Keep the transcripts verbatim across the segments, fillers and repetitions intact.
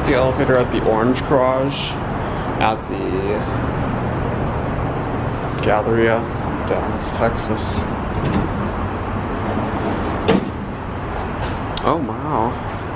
took the elevator at the Orange Garage at the Galleria, Dallas, Texas. Oh, wow.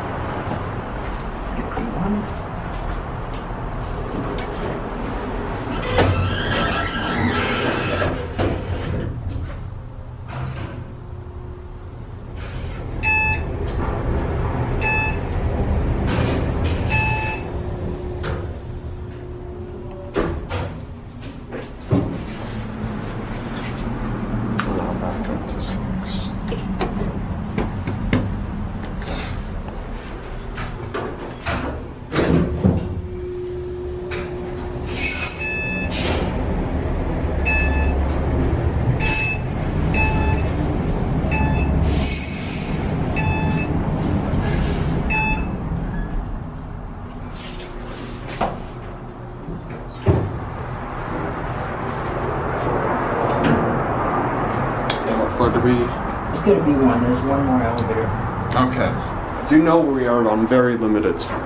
Floor to be? It's gonna be one. There's one more elevator. Okay. Do know we are on very limited time.